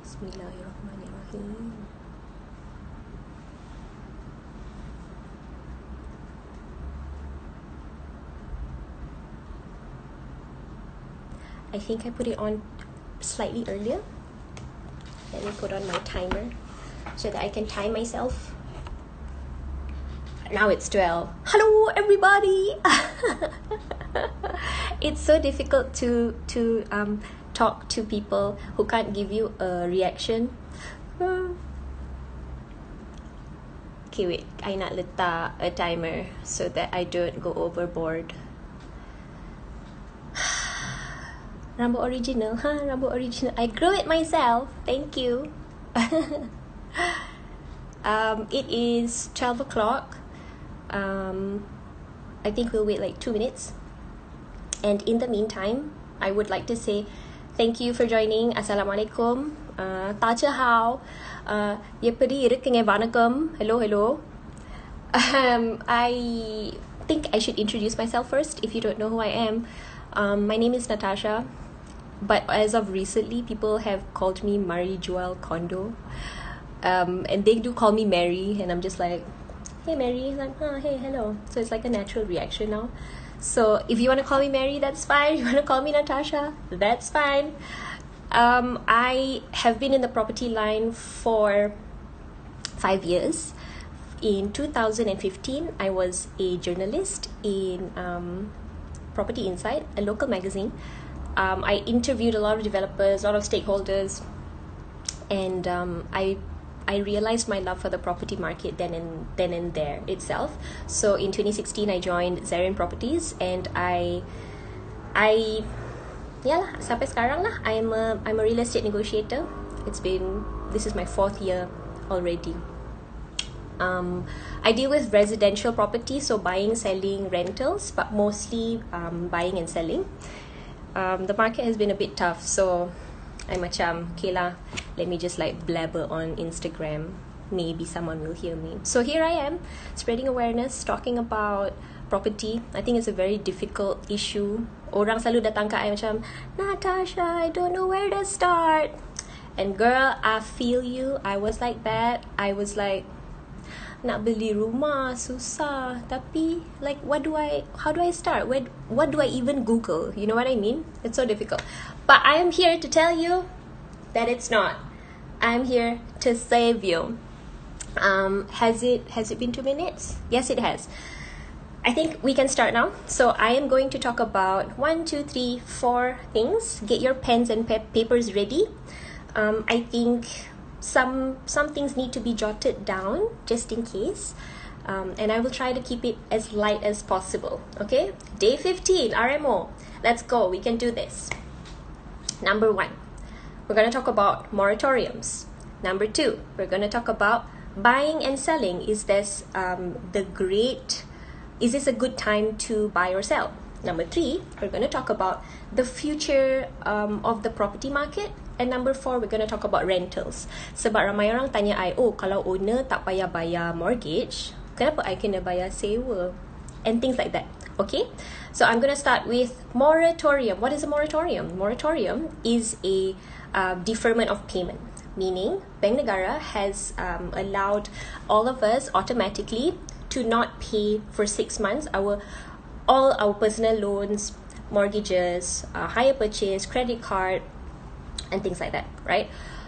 Bismillahirrahmanirrahim. I think I put it on slightly earlier. Let me put on my timer so that I can time myself. Now it's 12. Hello everybody. It's so difficult to talk to people who can't give you a reaction. Okay, wait. I nak letak a timer so that I don't go overboard. Rambut original, rambut original. I grew it myself. Thank you. It is 12 o'clock. I think we'll wait like 2 minutes. And in the meantime, I would like to say thank you for joining. Assalamualaikum. 大家好. எப்படி இருக்கீங்க? வணக்கம். Hello. I think I should introduce myself first if you don't know who I am. My name is Natasha, but as of recently, people have called me Mari Joel Kondo. And they do call me Mary, and I'm just like, hey Mary, like, hey, hello. So it's like a natural reaction now. So if you want to call me Mary, that's fine. If you want to call me Natasha, that's fine. I have been in the property line for 5 years. In 2015, I was a journalist in Property Insight, a local magazine. I interviewed a lot of developers, a lot of stakeholders, and I realized my love for the property market then and there itself. So in 2016, I joined Zarin Properties, and sampai sekarang lah, I'm a real estate negotiator. This is my 4th year already. I deal with residential property, so buying, selling, rentals, but mostly buying and selling. The market has been a bit tough, so I macam, okay lah, let me just like blabber on Instagram. Maybe someone will hear me. So here I am, spreading awareness, talking about property. I think it's a very difficult issue. Orang selalu datang ke I macam, Natasha, I don't know where to start. And girl, I feel you. I was like that. I was like, nak beli rumah susah, tapi like how do I start? What do I even Google? You know what I mean? It's so difficult. But I am here to tell you that it's not. I'm here to save you. Has it been 2 minutes? Yes, it has. I think we can start now. So I am going to talk about 1, 2, 3, 4 things. Get your pens and papers ready. I think some things need to be jotted down just in case, and I will try to keep it as light as possible. Okay, day 15 RMO, let's go, we can do this. Number 1, we're going to talk about moratoriums. Number 2, we're going to talk about buying and selling. Is this a good time to buy or sell? Number 3, we're going to talk about the future of the property market. And number 4, we're going to talk about rentals. Sebab ramai orang tanya I, kalau owner tak payah bayar mortgage, kenapa I kena bayar sewa? And things like that. Okay? So I'm going to start with moratorium. What is a moratorium? Moratorium is a deferment of payment. Meaning, Bank Negara has allowed all of us automatically to not pay for 6 months all our personal loans, mortgages, hire purchase, credit card, and things like that, right?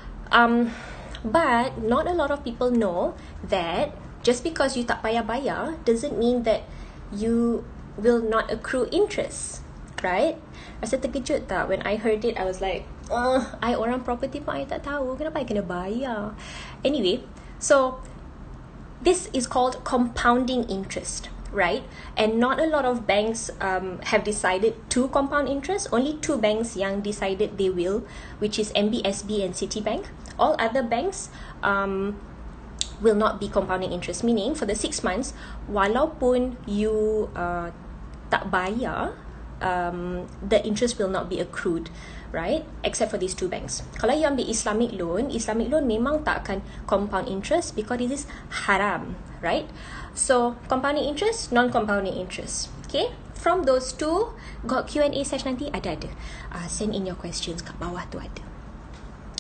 But not a lot of people know that just because you tak payah bayar doesn't mean that you will not accrue interest, right? Rasa terkejut tak? When I heard it, I was like, I orang property pun I tak tahu, kenapa I kena bayar? Anyway, so this is called compounding interest, right? And not a lot of banks have decided to compound interest. Only 2 banks yang decided they will, which is MBSB and Citibank. All other banks will not be compounding interest, meaning for the 6 months, walaupun you tak bayar, the interest will not be accrued, right? Except for these 2 banks. Kalau you ambil Islamic loan memang tak akan compound interest because it is haram, right? So compounding interest, non-compounding interest. Okay, from those 2, got Q&A session nanti ada. Send in your questions kat bawah tu ada.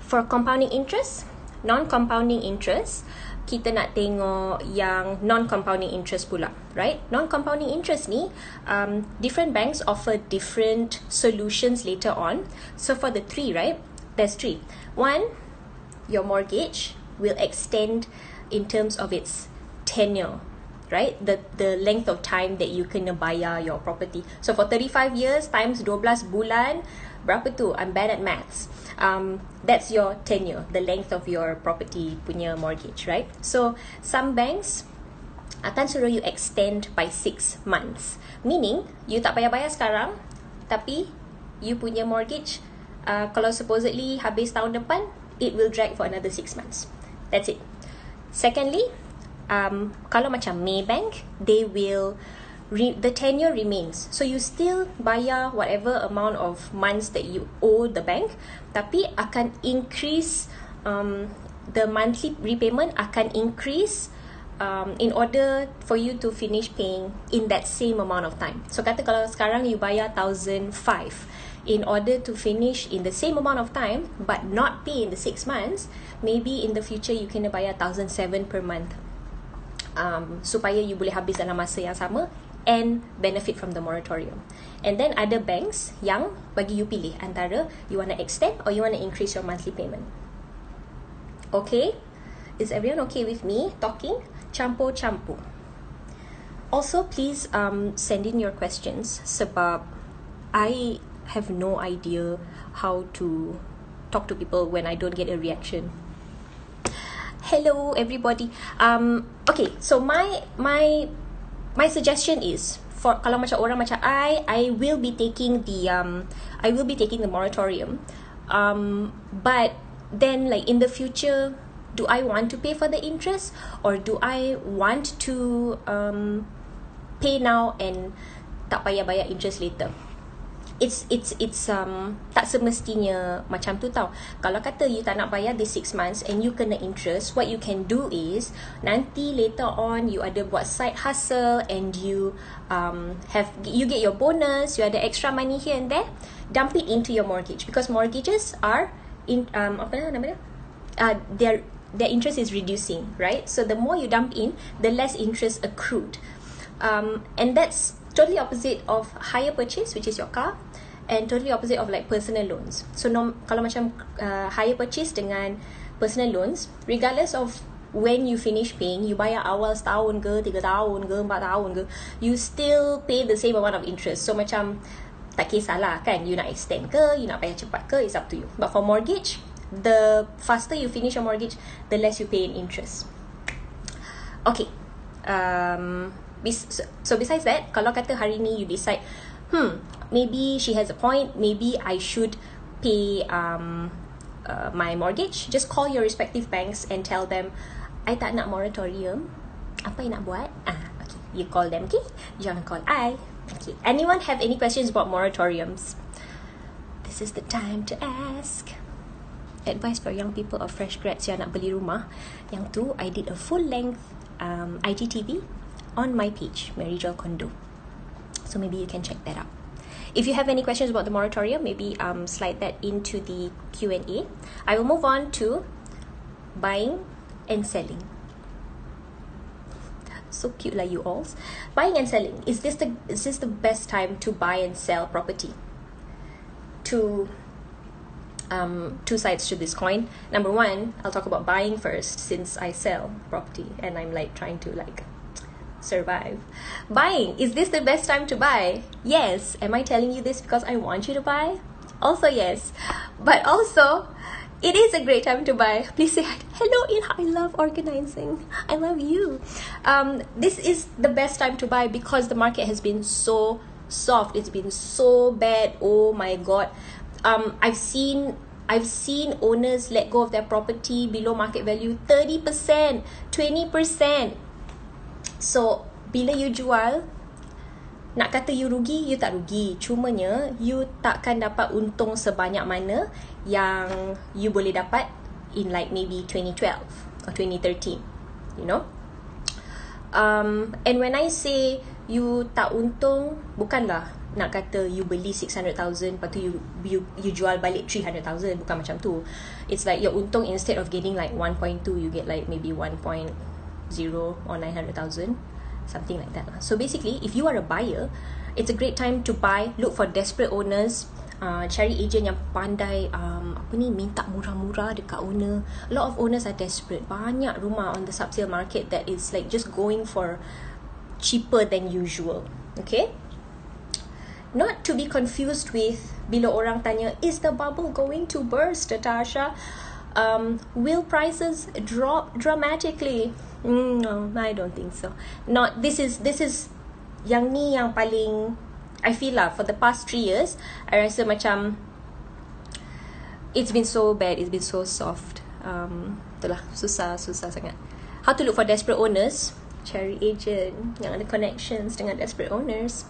For compounding interest, non-compounding interest, kita nak tengok yang non-compounding interest pula, right? Non-compounding interest ni, different banks offer different solutions later on. So for the three, right? There's three. One, your mortgage will extend in terms of its tenure, right? The length of time that you kena bayar your property. So for 35 years times 12 bulan, berapa tu? I'm bad at maths. That's your tenure, the length of your property punya mortgage, right? So some banks akan suruh you extend by 6 months. Meaning, you tak payah bayar sekarang, tapi you punya mortgage, kalau supposedly habis tahun depan, it will drag for another 6 months. That's it. Secondly, kalau macam Maybank, they will the tenure remains, so you still bayar whatever amount of months that you owe the bank, tapi akan increase, the monthly repayment akan increase in order for you to finish paying in that same amount of time. So kata kalau sekarang you bayar 1,005, in order to finish in the same amount of time but not pay in the 6 months, maybe in the future you kena bayar 1,007 per month, supaya you boleh habis dalam masa yang sama and benefit from the moratorium. And then ada banks yang bagi you pilih antara you want to extend or you want to increase your monthly payment. Okay? Is everyone okay with me talking? Campur-campur. Also, please send in your questions sebab I have no idea how to talk to people when I don't get a reaction. Hello everybody. Okay, so my suggestion is, for kalau macam orang macam I will be taking the moratorium, but then like in the future, do I want to pay for the interest or do I want to pay now and tak payah bayar interest later? It's tak semestinya macam tu tau. Kalau kata you tak nak bayar this 6 months and you kena interest, what you can do is nanti later on you ada buat side hustle and you get your bonus, you ada extra money here and there, dump it into your mortgage, because mortgages are in their interest is reducing, right? So the more you dump in, the less interest accrued, and that's totally opposite of hire purchase, which is your car, and totally opposite of like personal loans. So kalau macam hire purchase dengan personal loans, regardless of when you finish paying, you bayar awal setahun ke, 3 tahun ke, 4 tahun ke, you still pay the same amount of interest. So macam tak kisahlah kan, you nak extend ke, you nak bayar cepat ke, it's up to you. But for mortgage, the faster you finish your mortgage, the less you pay in interest. Okay. So besides that, kalau kata hari ni you decide, maybe she has a point, maybe I should pay my mortgage, just call your respective banks and tell them, I tak nak moratorium, apa yang nak buat? Okay, you call them, okay? Jangan call I. Okay, anyone have any questions about moratoriums? This is the time to ask. Advice for young people or fresh grads yang nak beli rumah. Yang tu, I did a full length IGTV on my page, Mary Jo Condo. So maybe you can check that out. If you have any questions about the moratorium, maybe slide that into the Q&A. I will move on to buying and selling. So cute lah you all. Buying and selling. Is this the best time to buy and sell property? Two sides to this coin. Number one, I'll talk about buying first, since I sell property and I'm like trying to like survive. Buying. Is this the best time to buy? Yes. Am I telling you this because I want you to buy? Also yes. But also, it is a great time to buy. Please say hello, Ilha. I love organizing. I love you. This is the best time to buy because the market has been so soft. It's been so bad. Oh my god. I've seen owners let go of their property below market value 30%, 20%. So, bila you jual, nak kata you rugi, you tak rugi. Cumanya, you takkan dapat untung sebanyak mana yang you boleh dapat in like maybe 2012 or 2013. You know? And when I say you tak untung, bukanlah nak kata you beli 600,000 lepas tu you jual balik 300,000, bukan macam tu. It's like your untung, instead of getting like 1.2, you get like maybe 1.0 or 900,000, something like that. So basically, if you are a buyer, it's a great time to buy. Look for desperate owners. Cari agent yang pandai minta murah-murah dekat owner. A lot of owners are desperate. Banyak rumah on the sub-sale market that is like just going for cheaper than usual. Okay? Not to be confused with bila orang tanya, is the bubble going to burst, Natasha? Will prices drop dramatically? No, I don't think so. Not this is yang ni yang paling, I feel lah, for the past 3 years I rasa macam it's been so bad, it's been so soft. Itulah, susah sangat. How to look for desperate owners? Cari agent yang ada connections dengan desperate owners.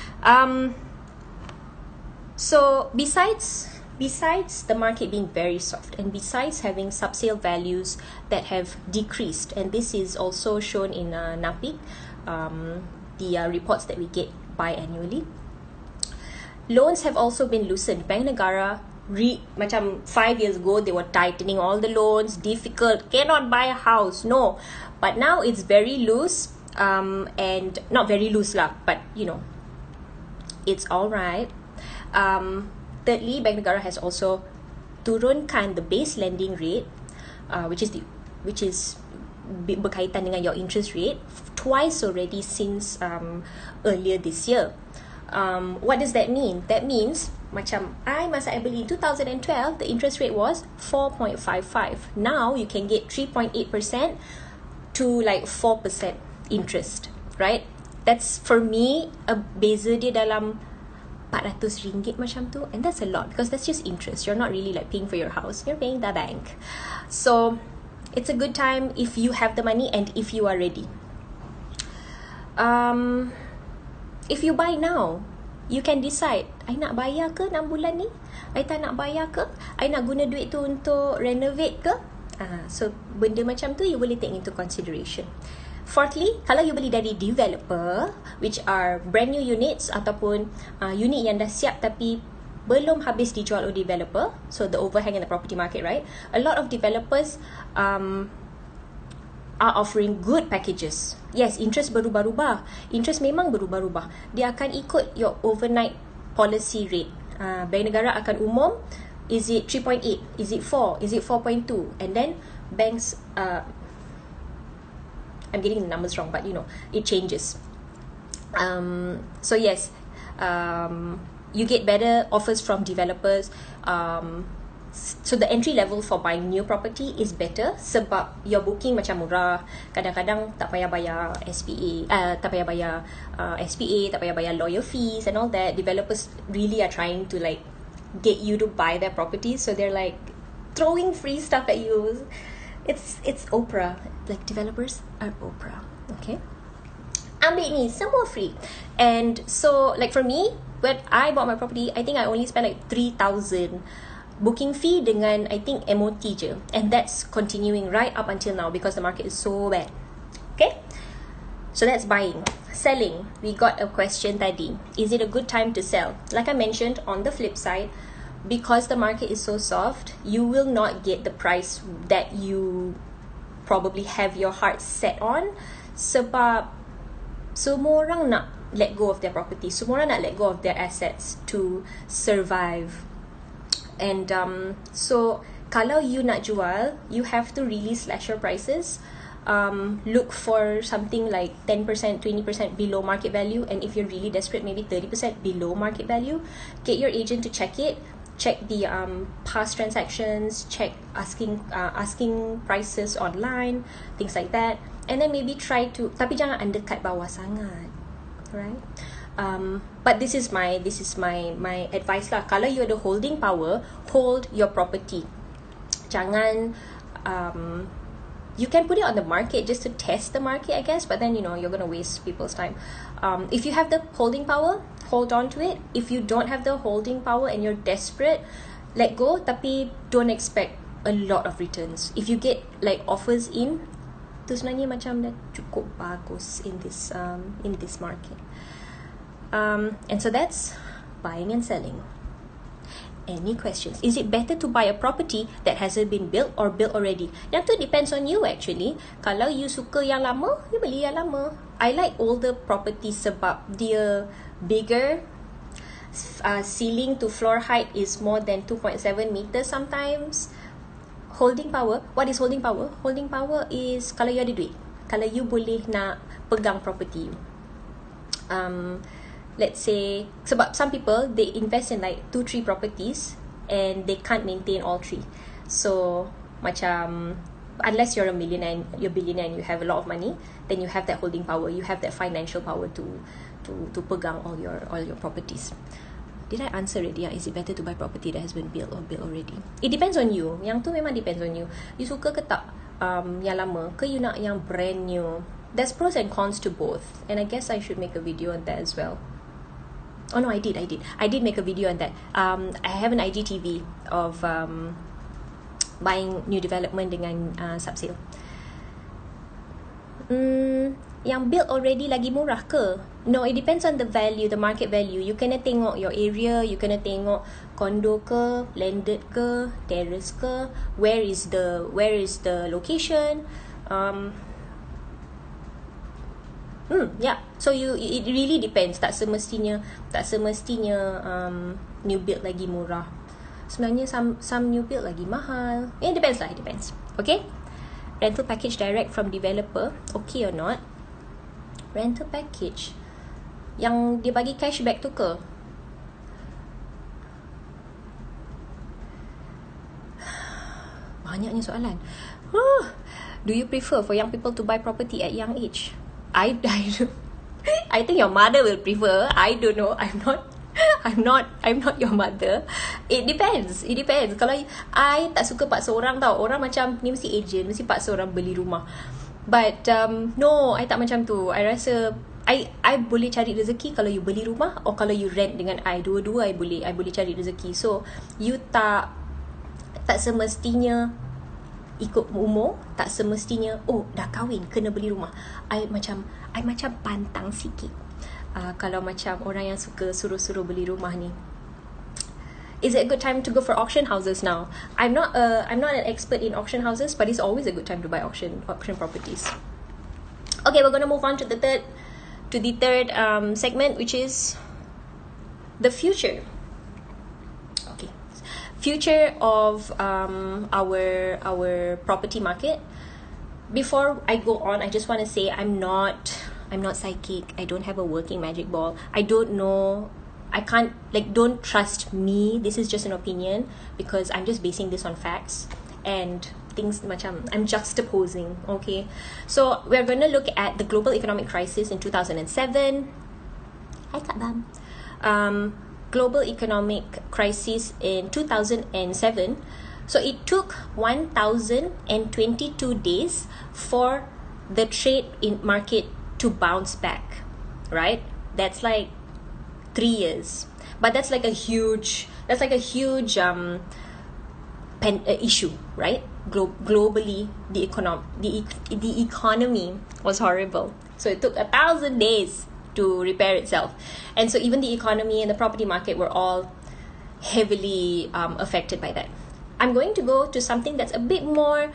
So besides the market being very soft, and besides having sub-sale values that have decreased, and this is also shown in NAPIC, the reports that we get biannually, loans have also been loosened. Bank Negara macam 5 years ago they were tightening all the loans, difficult, cannot buy a house, no. But now it's very loose, and not very loose lah, but you know, it's alright. Thirdly, Bank Negara has also turunkan the base lending rate, which is berkaitan dengan your interest rate, twice already since earlier this year. What does that mean? That means macam masa I beli in 2012, the interest rate was 4.55. Now you can get 3.8% to like 4% interest, right? That's, for me, a beza dia dalam RM400 macam tu, and that's a lot because that's just interest. You're not really like paying for your house, you're paying the bank. So it's a good time if you have the money and if you are ready. If you buy now, you can decide, I nak bayar ke 6 bulan ni? I tak nak bayar ke? I nak guna duit tu untuk renovate ke? So benda macam tu you boleh take into consideration. Fourthly, kalau you beli dari developer, which are brand new units ataupun unit yang dah siap tapi belum habis dijual oleh developer, so the overhang in the property market, right? A lot of developers are offering good packages. Yes, interest berubah-ubah. Interest memang berubah-ubah. Dia akan ikut your overnight policy rate. Bank Negara akan umum, is it 3.8? Is it 4? Is it 4.2? And then banks, I'm getting the numbers wrong, but you know, it changes. So yes, you get better offers from developers. So the entry level for buying new property is better sebab your booking macam murah. Kadang-kadang tak payah bayar SPA, tak payah bayar SPA, tak payah bayar lawyer fees and all that. Developers really are trying to like get you to buy their properties, so they're like throwing free stuff at you. It's Oprah. Like, developers are Oprah. Okay, ambil ni semua free. And so like for me, when I bought my property, I think I only spent like 3,000 booking fee dengan I think MOT je, and that's continuing right up until now because the market is so bad. Okay, so that's buying. Selling, we got a question tadi, is it a good time to sell? Like I mentioned, on the flip side, because the market is so soft, you will not get the price that you probably have your heart set on, sebab semua orang nak let go of their property, semua orang nak let go of their assets to survive. And so kalau you nak jual, you have to really slash your prices. Look for something like 10%, 20% below market value, and if you're really desperate, maybe 30% below market value. Get your agent to check it. Check the past transactions, check asking prices online, things like that, and then maybe try to, tapi jangan undercut bawah sangat, right? But this is my advice lah. Kalau you ada holding power, hold your property. Jangan you can put it on the market just to test the market, I guess, but then you know you're gonna waste people's time. If you have the holding power, hold on to it. If you don't have the holding power and you're desperate, let go, tapi don't expect a lot of returns. If you get like offers in, tu sebenarnya macam dah cukup bagus in this market. And so that's buying and selling. Any questions? Is it better to buy a property that hasn't been built or built already? Yang tu depends on you actually. Kalau you suka yang lama, you beli yang lama. I like older properties sebab dia bigger. Ceiling to floor height is more than 2.7 meters sometimes. Holding power. What is holding power? Holding power is kalau you ada duit. Kalau you boleh nak pegang property you. Let's say, sebab some people, they invest in like 2-3 properties and they can't maintain all 3. So, macam, unless you're a millionaire, you're a billionaire and you have a lot of money, then you have that holding power, you have that financial power to pegang all your properties. Did I answer it? Yeah, is it better to buy property that has been built or built already? It depends on you. Yang tu memang depends on you. You suka ke tak yang lama? Ke you nak yang brand new? There's pros and cons to both. And I guess I should make a video on that as well. Oh no, I did make a video on that. I have an IGTV of buying new development dengan sub-sale. Yang built already lagi murah ke? No, it depends on the value, the market value. You kena tengok your area, you kena tengok condo ke, landed ke, terrace ke, where is the location. Yeah. So it really depends. Tak semestinya new build lagi murah. Sebenarnya some new build lagi mahal. It depends lah, it depends. Okay? Rental package direct from developer, okay or not? Rental package yang dia bagi cashback tu ke? Banyaknya soalan. Do you prefer for young people to buy property at young age? I think your mother will prefer. I don't know. I'm not your mother. It depends. Kalau I tak suka paksa orang tau. Orang macam ni mesti agent, mesti paksa orang beli rumah. But no, I tak macam tu. I rasa I boleh cari rezeki kalau you beli rumah or kalau you rent dengan I. Dua-dua I boleh cari rezeki. So you tak semestinya ikut umur, tak semestinya dah kahwin kena beli rumah. I macam pantang sikit kalau macam orang yang suka suruh beli rumah ni. Is it a good time to go for auction houses now? I'm not an expert in auction houses, but it's always a good time to buy auction properties. Okay, we're gonna move on to the third segment, which is the future. Future of our property market. Before I go on, I just want to say I'm not psychic. I don't have a working magic ball. I don't know. I can't, don't trust me. This is just an opinion because I'm just basing this on facts and things macam I'm juxtaposing. Okay, so we're going to look at the global economic crisis in 2007. Hi Kak Bam. Global economic crisis in 2007. So it took 1,022 days for the trade in market to bounce back, right? That's like 3 years, but that's like a huge issue, right? Globally, the economy was horrible. So it took 1,000 days to repair itself, and so even the economy and the property market were all heavily affected by that. I'm going to go to something that's a bit more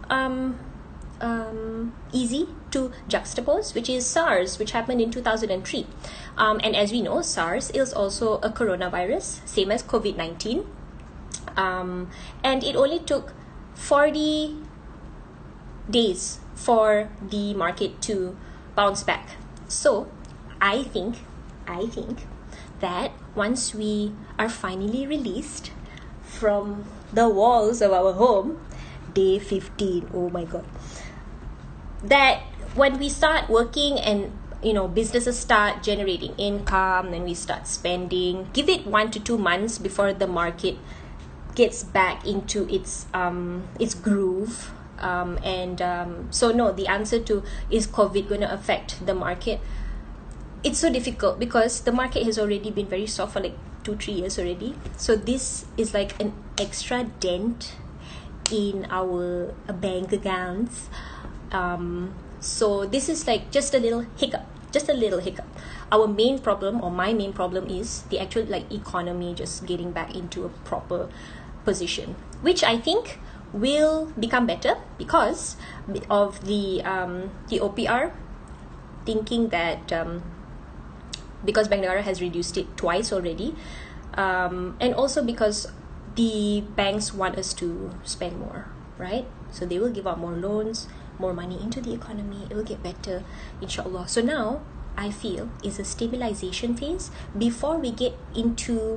easy to juxtapose, which is SARS, which happened in 2003. And as we know, SARS is also a coronavirus, same as COVID-19. And it only took 40 days for the market to bounce back. So I think that once we are finally released from the walls of our home, day 15, oh my god, that when we start working and businesses start generating income and we start spending, give it 1 to 2 months before the market gets back into its groove. So no, the answer to is COVID going to affect the market? It's so difficult because the market has already been very soft for like 2-3 years already. So this is like an extra dent in our bank accounts. So this is like just a little hiccup. our main problem, or my main problem, is the actual like economy just getting back into a proper position, which I think will become better because of the OPR thinking that because Bank Negara has reduced it twice already, and also because the banks want us to spend more, right? So they will give out more loans, more money into the economy. It will get better, inshallah. So now I feel is a stabilization phase before we get into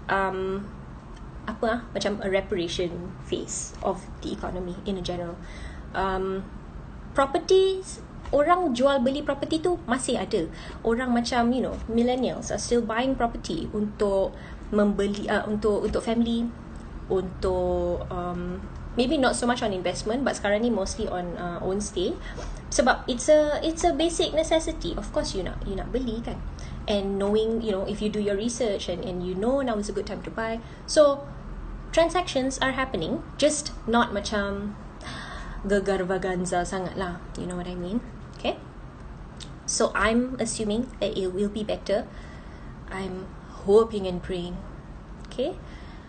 macam a reparation phase of the economy in general. Properties, orang jual beli property tu masih ada. Orang macam millennials are still buying property untuk membeli untuk family, untuk maybe not so much on investment, but sekarang ni mostly on own stay. Sebab it's a basic necessity. Of course you nak beli kan. And knowing, if you do your research and now is a good time to buy. So transactions are happening, just not macam gegar-vaganza sangat lah. You know what I mean? Okay. So I'm assuming that it will be better. I'm hoping and praying. Okay.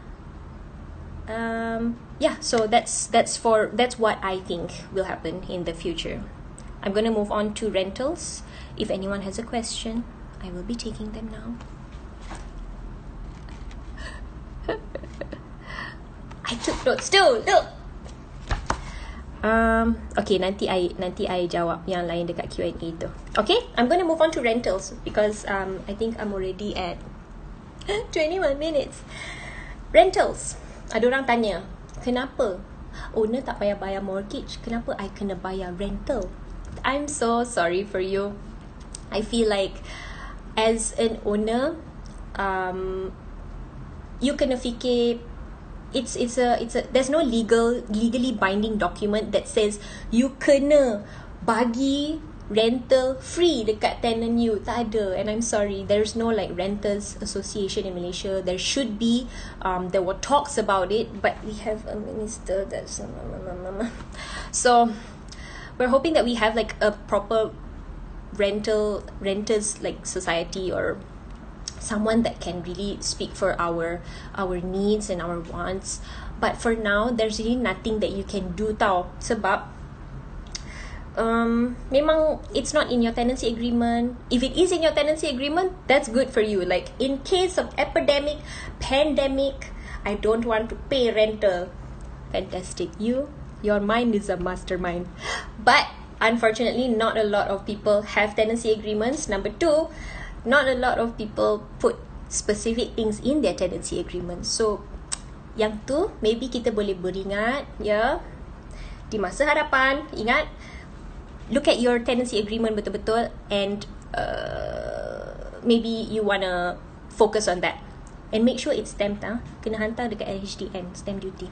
So that's what I think will happen in the future. I'm gonna move on to rentals. If anyone has a question, I will be taking them now. I took notes too. Look. Okay, nanti I jawab yang lain dekat Q&A tu. Okay, I'm gonna move on to rentals because I think I'm already at 21 minutes. Rentals. Ada orang tanya, kenapa owner tak payah bayar mortgage? Kenapa I kena bayar rental? I'm so sorry for you. I feel like as an owner, you kena fikir it's a there's no legally binding document that says you kena bagi rental free dekat tenant you. Tak ada. And I'm sorry, there's no like renters association in Malaysia. There should be. There were talks about it, but we have a minister that's so we're hoping that we have like a proper renters like society, or someone that can really speak for our needs and our wants. But for now, there's really nothing that you can do tau. Sebab memang it's not in your tenancy agreement. If it is in your tenancy agreement, that's good for you. Like in case of pandemic, I don't want to pay rental. Fantastic. Your mind is a mastermind. But unfortunately, not a lot of people have tenancy agreements. Number two, not a lot of people put specific things in their tenancy agreement. So yang tu maybe kita boleh beringat di masa hadapan. Ingat, look at your tenancy agreement betul-betul, and maybe you wanna focus on that and make sure it's stamped. Kena hantar dekat LHDN, stamp duty.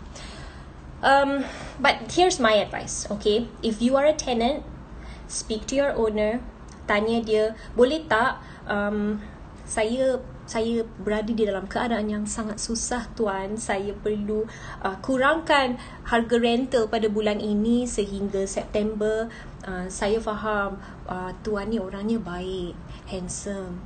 But here's my advice, okay? If you are a tenant, speak to your owner, tanya dia, boleh tak saya berada di dalam keadaan yang sangat susah tuan, saya perlu kurangkan harga rental pada bulan ini sehingga September. Saya faham tuan ni orangnya baik, handsome,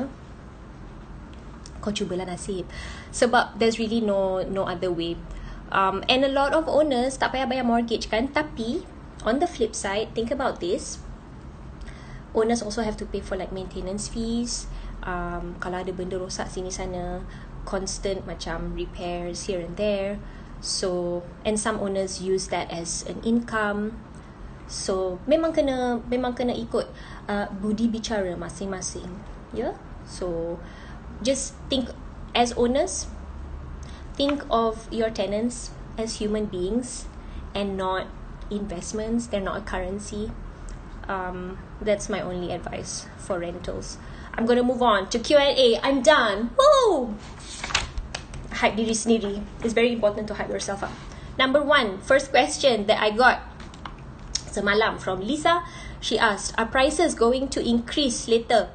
kau cubalah nasib. Sebab there's really no other way. And a lot of owners tak payah bayar mortgage kan. Tapi on the flip side, think about this, owners also have to pay for like maintenance fees. Kalau ada benda rosak sini sana, constant macam repairs here and there. So, and some owners use that as an income. So memang kena ikut budi bicara masing-masing. So just think, as owners, think of your tenants as human beings and not investments. They're not a currency. That's my only advice for rentals. I'm going to move on to Q&A. I'm done. Woo! Hype diri sendiri. It's very important to hype yourself up. Number 1, first question that I got semalam from Lisa. She asked, are prices going to increase later?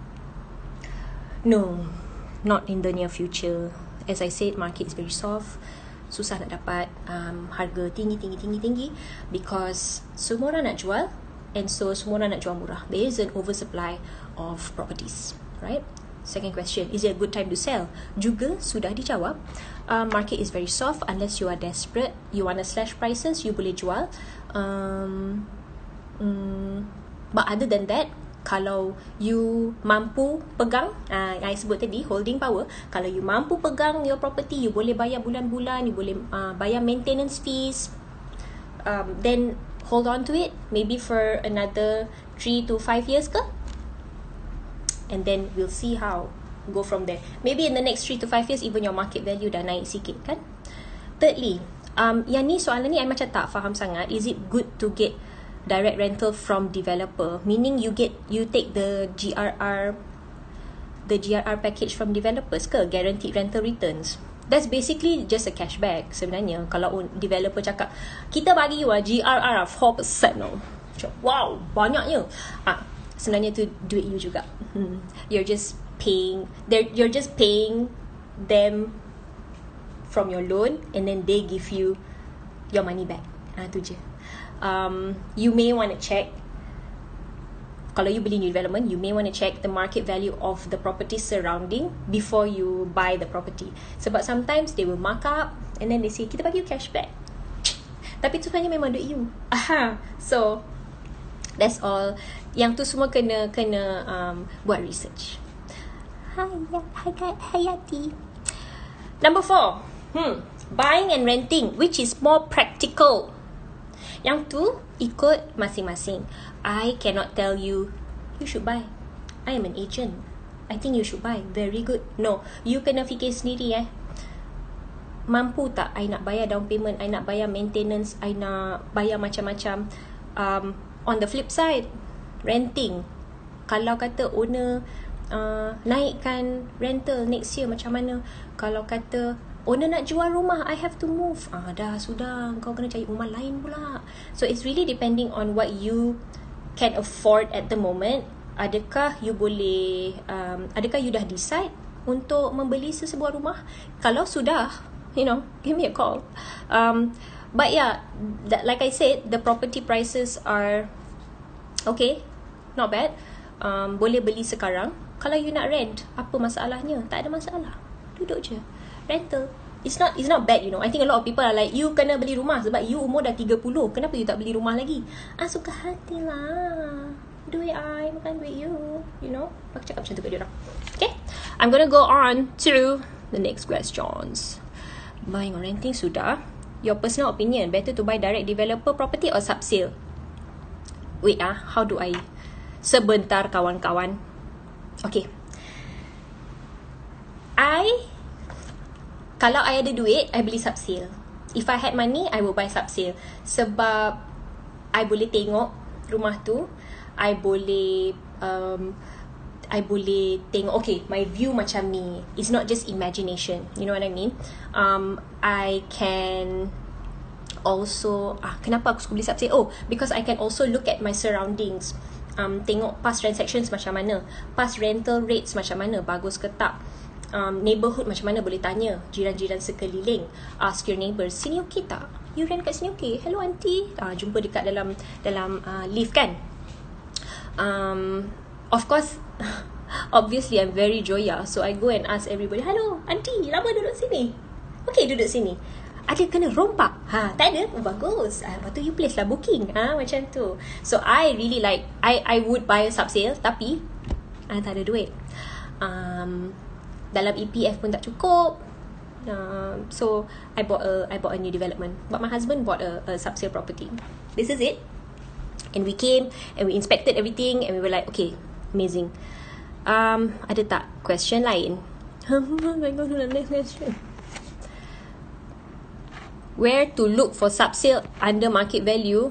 No, not in the near future. As I said, market is very soft. Susah nak dapat harga tinggi because semua orang nak jual, and so semua orang nak jual murah. There is an oversupply of properties, right? Second question, is it a good time to sell? Juga sudah dijawab. Market is very soft unless you are desperate. You want to slash prices, you boleh jual. But other than that, kalau you mampu pegang, I sebut tadi, holding power. Kalau you mampu pegang your property, you boleh bayar bulan-bulan, you boleh bayar maintenance fees, then hold on to it, maybe for another 3 to 5 years ke? And then we'll see how go from there. Maybe in the next 3 to 5 years, even your market value dah naik sikit kan. Thirdly, yang ni soalan ni I macam tak faham sangat. Is it good to get direct rental from developer? Meaning you take the GRR package from developers ke? Guaranteed rental returns. That's basically just a cashback sebenarnya. Kalau developer cakap, kita bagi you GRR 4% no. Wow, banyaknya. Sebenarnya tu duit you juga. You're just paying them from your loan, and then they give you your money back. Tu je. You may want to check, kalau you beli new development, you may want to check the market value of the property surrounding before you buy the property. Sebab sometimes they will mark up and then they say, kita bagi you cashback. Tapi tu sebenarnya memang duit you. So that's all. Yang tu semua kena buat research. Hai Hayati. Number 4, buying and renting, which is more practical? Yang tu ikut masing-masing. I cannot tell you should buy. I am an agent, I think you should buy. Very good. No, you kena fikir sendiri mampu tak I nak bayar down payment, I nak bayar maintenance, I nak bayar macam-macam. On the flip side, renting, kalau kata owner naikkan rental next year macam mana? Kalau kata owner nak jual rumah, I have to move, dah sudah, kau kena cari rumah lain pula. So it's really depending on what you can afford at the moment. Adakah you boleh adakah you dah decide untuk membeli sesebuah rumah? Kalau sudah, give me a call. But yeah, like I said, the property prices are okay, not bad. Boleh beli sekarang. Kalau you nak rent, apa masalahnya? Tak ada masalah, duduk je rental. It's not bad, I think a lot of people are like, you kena beli rumah sebab you umur dah 30, kenapa you tak beli rumah lagi? Suka hati lah, duit I bukan duit you, aku cakap macam tu kat diorang. Okay, I'm gonna go on to the next questions. Buying or renting sudah. Your personal opinion, better to buy direct developer property or sub-sale? Wait, how do I? Sebentar kawan-kawan. Okay, kalau I ada duit, I beli sub-sale. If I had money, I will buy sub-sale. Sebab I boleh tengok rumah tu, I boleh tengok, okay, my view macam ni. It's not just imagination, you know what I mean? I can also, kenapa aku suka beli sub-sale? Because I can also look at my surroundings. Tengok past transactions macam mana, past rental rates macam mana, bagus ke tak, neighborhood macam mana, boleh tanya jiran-jiran sekeliling, ask your neighbours, sini okey tak, you rent kat sini okey, hello auntie, jumpa dekat dalam lift kan. Of course obviously I'm very joya, so I go and ask everybody, hello auntie, lama duduk sini, okey duduk sini, ada kena rompak? Tak ada? Bagus. Lepas tu you place lah booking. Macam tu. So I really like, I would buy a sub-sale, tapi tak ada duit. Dalam EPF pun tak cukup. So I bought a new development. But my husband bought a sub-sale property. This is it. And we came and we inspected everything and we were like, okay, amazing. Ada tak question lain? I go to the next question. Where to look for sub-sale under market value?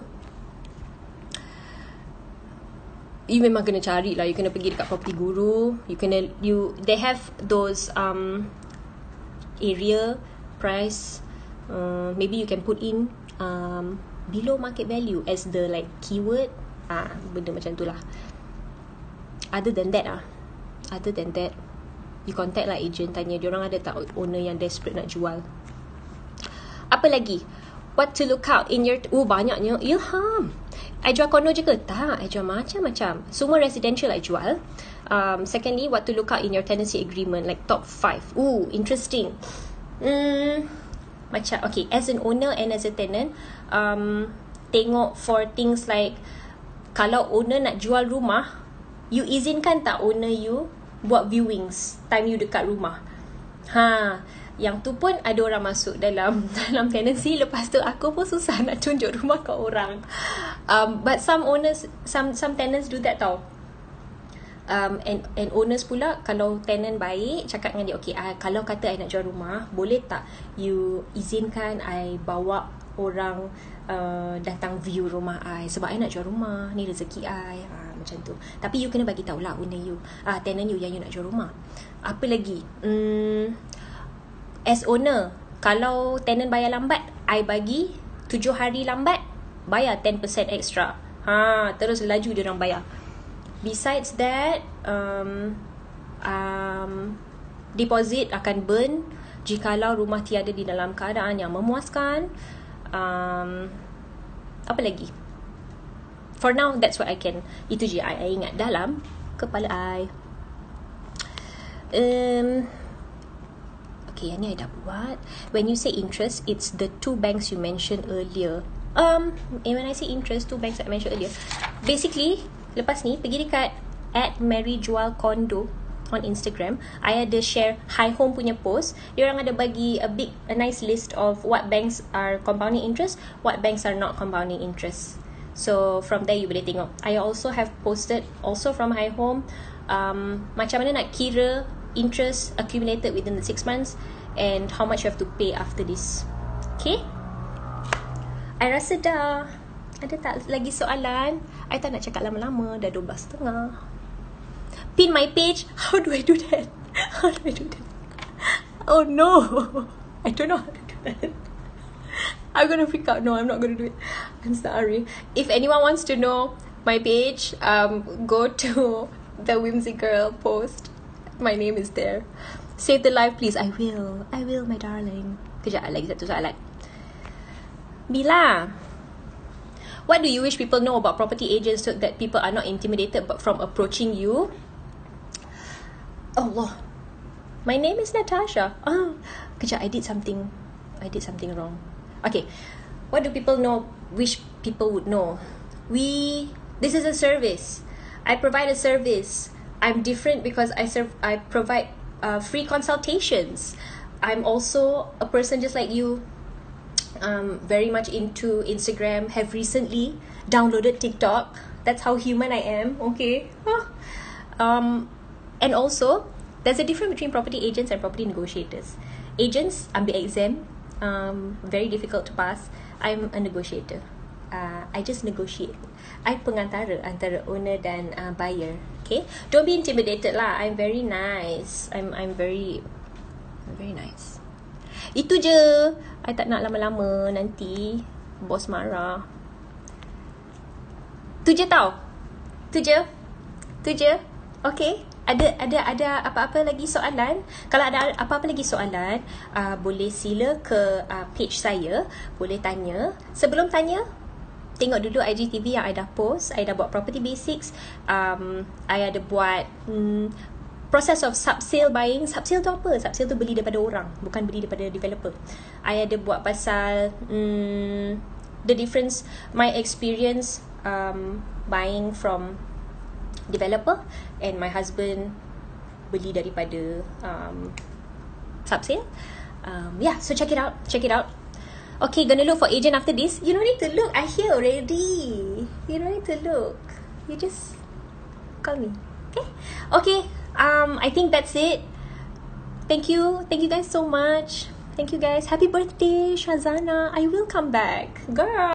You memang kena cari lah. You kena pergi dekat Property Guru. They have those area price. Maybe you can put in below market value as the like keyword. Benda macam tu lah. Other than that, you contact lah agent, tanya diorang ada tak owner yang desperate nak jual. Apa lagi? What to look out in your... banyaknya. Ilham, I jual kondo je ke? Tak, I jual macam-macam. Semua residential I jual. Secondly, what to look out in your tenancy agreement, like top 5. Interesting. Macam, okay, as an owner and as a tenant, tengok for things like, kalau owner nak jual rumah, you izinkan tak owner you buat viewings time you dekat rumah? Yang tu pun ada orang masuk dalam tenancy. Lepas tu aku pun susah nak tunjuk rumah kat orang. But some owners, some tenants do that tau. And owners pula, kalau tenant baik, cakap dengan dia, okay, kalau kata I nak jual rumah, boleh tak you izinkan I bawa orang datang view rumah I, sebab I nak jual rumah, ni rezeki I, macam tu. Tapi you kena bagi tahulah owner you, tenant you yang you nak jual rumah. Apa lagi? As owner, kalau tenant bayar lambat, I bagi 7 hari lambat, bayar 10% extra. Terus laju dia orang bayar. Besides that, deposit akan burn jikalau rumah tiada di dalam keadaan yang memuaskan. Apa lagi? For now, that's what I can. Itu je I ingat dalam kepala I. Okay, yang ni I dah buat. When you say interest, it's the 2 banks you mentioned earlier. And when I say interest, 2 banks I mentioned earlier, basically, lepas ni pergi dekat @maryjualcondo on Instagram. I ada share High Home punya post. Dia orang ada bagi a nice list of what banks are compounding interest, what banks are not compounding interest. So from there you boleh tengok. I also have posted also from High Home, macam mana nak kira interest accumulated within the 6 months and how much you have to pay after this. Okay, I rasa dah. Ada tak lagi soalan? I tak nak cakap lama-lama, dah 12.30. Pin my page. How do I do that? How do I do that? Oh no, I don't know how to do that. I'm gonna freak out. No, I'm not gonna do it. I'm sorry. If anyone wants to know my page, go to the Whimsy Girl post. My name is there. Save the life, please. I will, my darling. Kejap, lagi satu soalan. Bila, what do you wish people know about property agents so that people are not intimidated but from approaching you? Allah, my name is Natasha. Kejap, I did something wrong. Okay, what do people wish people would know? This is a service. I provide a service. I'm different because I provide free consultations. I'm also a person just like you, very much into Instagram, have recently downloaded TikTok. That's how human I am, okay? And also, there's a difference between property agents and property negotiators. Agents ambil exam, very difficult to pass. I'm a negotiator. I just negotiate. I pengantara antara owner dan buyer. Okay, don't be intimidated lah. I'm very nice. I'm very nice. Itu je. I tak nak lama-lama, nanti bos marah. Tu je tau. Tu je. Okay. Ada apa-apa lagi soalan? Kalau ada apa-apa lagi soalan, boleh sila ke page saya, boleh tanya. Sebelum tanya, tengok dulu IGTV yang I dah post. I dah buat property basics. I ada buat process of sub-sale buying. Sub-sale tu apa? Sub-sale tu beli daripada orang, bukan beli daripada developer. I ada buat pasal the difference, my experience buying from developer and my husband beli daripada sub-sale. So check it out. Okay, gonna look for agent after this. You don't need to look, I here already. You don't need to look, you just call me. Okay, I think that's it. Thank you guys so much. Thank you guys. Happy birthday, Shazana. I will come back, girl.